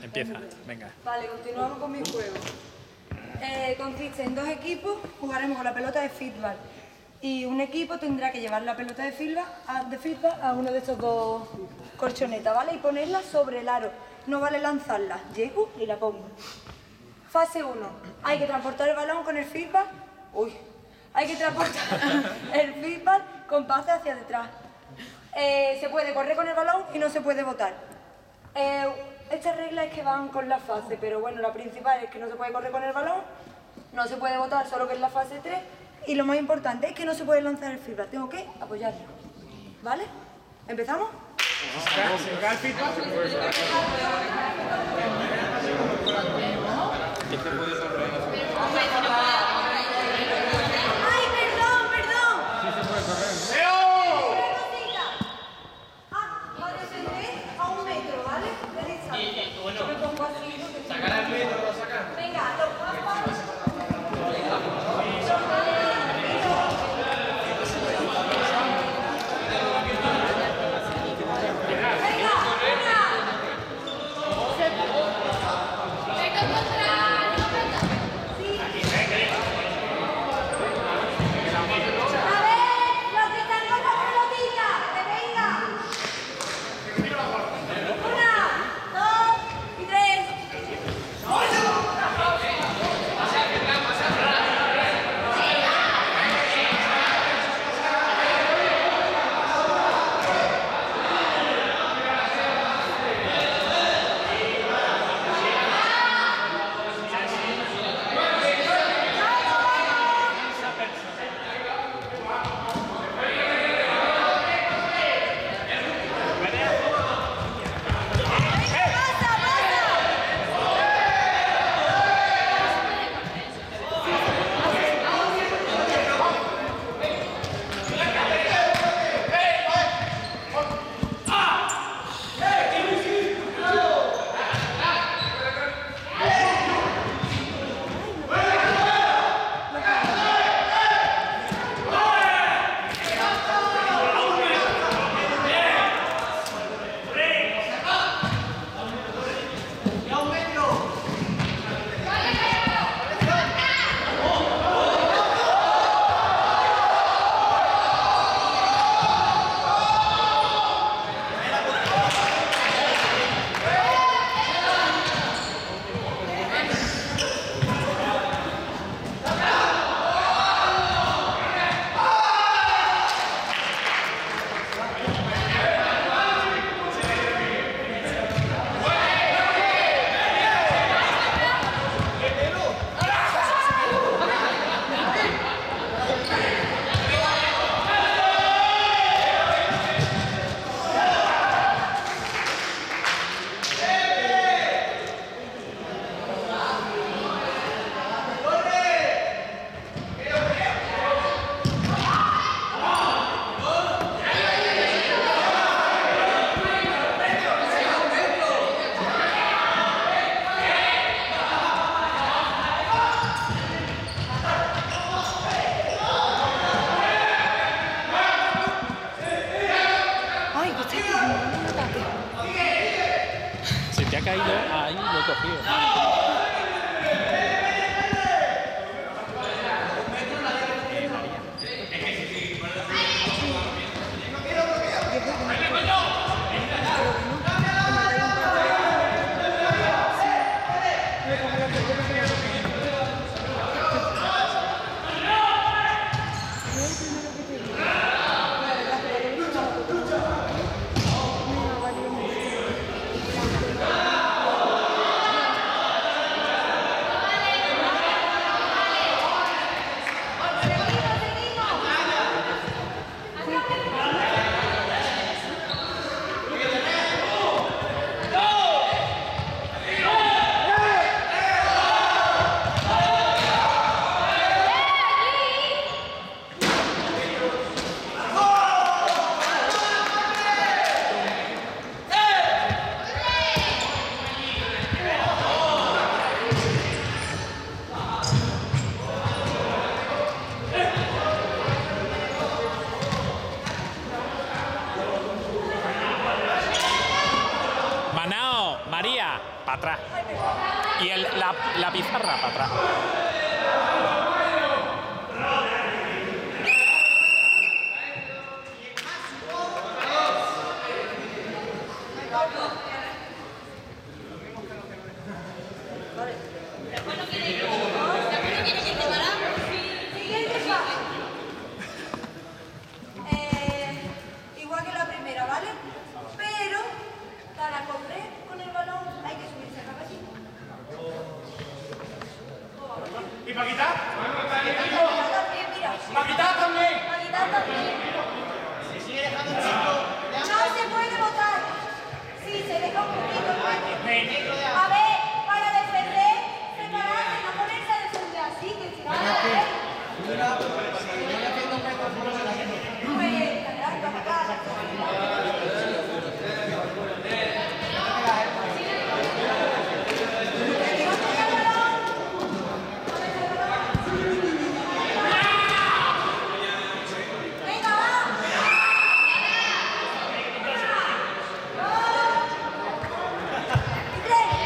Empieza, venga. Vale, continuamos con mi juego. Consiste en 2 equipos, jugaremos con la pelota de fútbol. Y un equipo tendrá que llevar la pelota de fútbol a uno de estos 2 colchonetas, ¿vale? Y ponerla sobre el aro. No vale lanzarla. Llego y la pongo. Fase 1. Hay que transportar el balón con el fútbol. Hay que transportar el fútbol con pase hacia detrás. Se puede correr con el balón y no se puede botar. Estas reglas es que van con la fase, pero bueno, la principal es que no se puede correr con el balón, no se puede botar, solo que es la fase 3, y lo más importante es que no se puede lanzar el fútbol, tengo que apoyarlo. ¿Vale? ¿Empezamos? ¡Ay, perdón! Sí se puede correr. A 1 metro, ¿vale? De distancia. Yo me pongo así. Sacar el metro, lo sacan. Venga, los papas. Si te ha caído, ahí lo he cogido. atrás. Y la pizarra para atrás. Siguiente fase. Igual que la primera, ¿vale? Pero para correr con el balón hay que subirse a cabecita. ¿Y para quitar? Mira. ¿Para quitar también? Para quitar también. No se puede botar. Sí, se deja un poquito. A ver, para defender, separarse, no ponerse a defender así, que si no van a ver. Pues, adelante, acá. Venga, va. Y tres.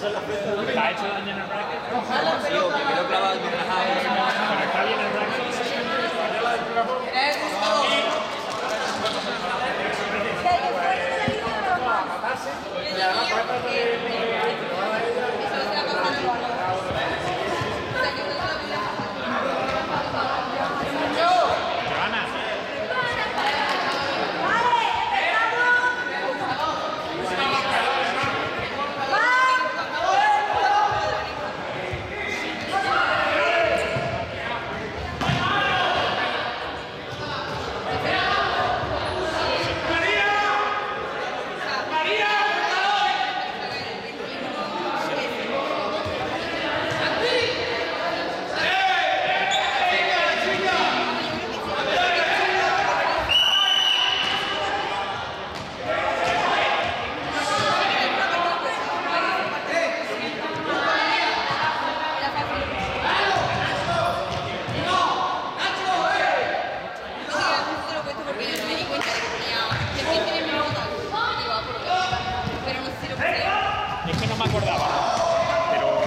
¿Te ha hecho daño en el bracket? Sí, o que me lo he clavado y me he rajado. Pero está bien el bracket. Joana. Es que no me acordaba, pero...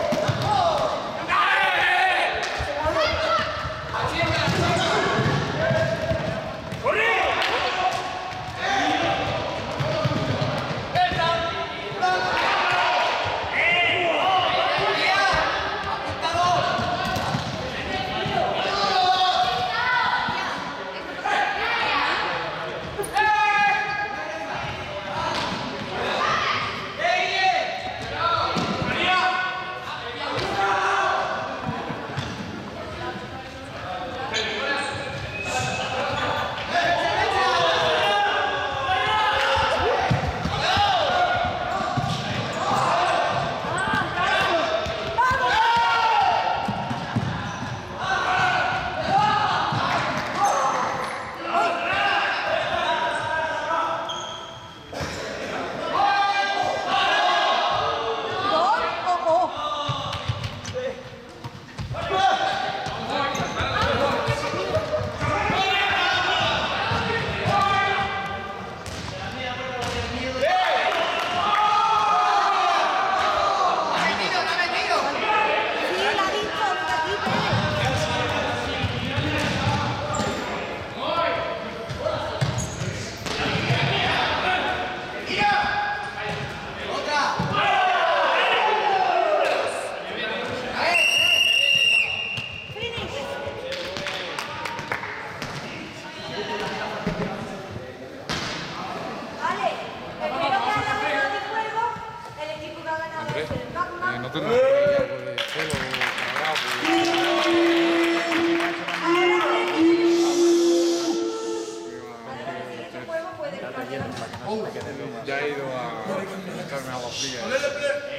No tendrá que ir algo de pelo cuadrado. Ya he ido a echarme agua fría.